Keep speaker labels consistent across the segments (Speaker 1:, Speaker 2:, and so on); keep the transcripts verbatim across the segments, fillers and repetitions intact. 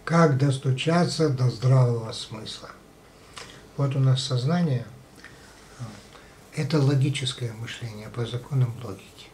Speaker 1: Как достучаться до здравого смысла? Вот у нас сознание – это логическое мышление по законам логики.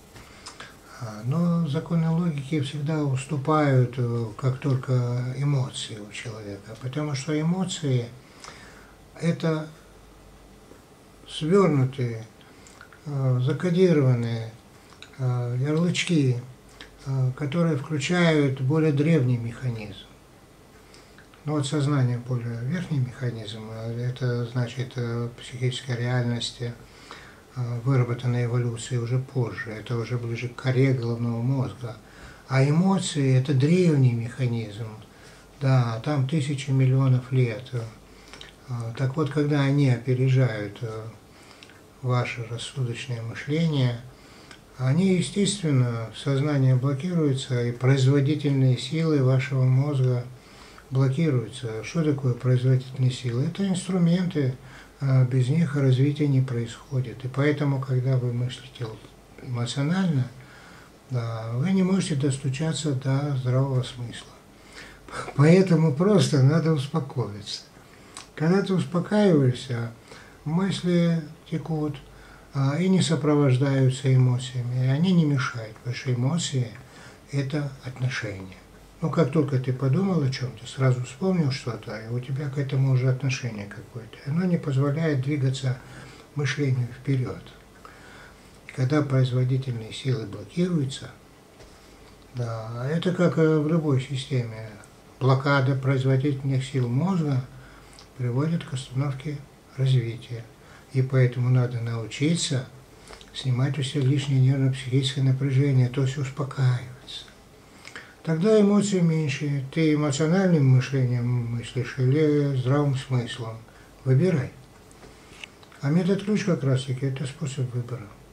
Speaker 1: Но законы логики всегда уступают, как только эмоции у человека, потому что эмоции – это свернутые, закодированные ярлычки, которые включают более древний механизм. Но вот сознание более верхний механизм, это значит психическая реальность, выработанная эволюцией уже позже, это уже ближе к коре головного мозга. А эмоции – это древний механизм, да, там тысячи миллионов лет. Так вот, когда они опережают ваше рассудочное мышление, они, естественно, сознание блокируется, и производительные силы вашего мозга блокируются. Что такое производительные силы? Это инструменты, без них развитие не происходит. И поэтому, когда вы мыслите эмоционально, да, вы не можете достучаться до здравого смысла. Поэтому просто надо успокоиться. Когда ты успокаиваешься, мысли текут и не сопровождаются эмоциями, и они не мешают, потому что эмоции – это отношения. Ну, как только ты подумал о чем-то, сразу вспомнил что-то, и у тебя к этому уже отношение какое-то. Оно не позволяет двигаться мышлению вперед. Когда производительные силы блокируются, да, это как в любой системе. Блокада производительных сил мозга приводит к остановке развития. И поэтому надо научиться снимать у себя лишнее нервно-психическое напряжение, то есть успокаиваться. Тогда эмоций меньше. Ты эмоциональным мышлением мыслишь или здравым смыслом. Выбирай. А метод ключ как раз таки это способ выбора.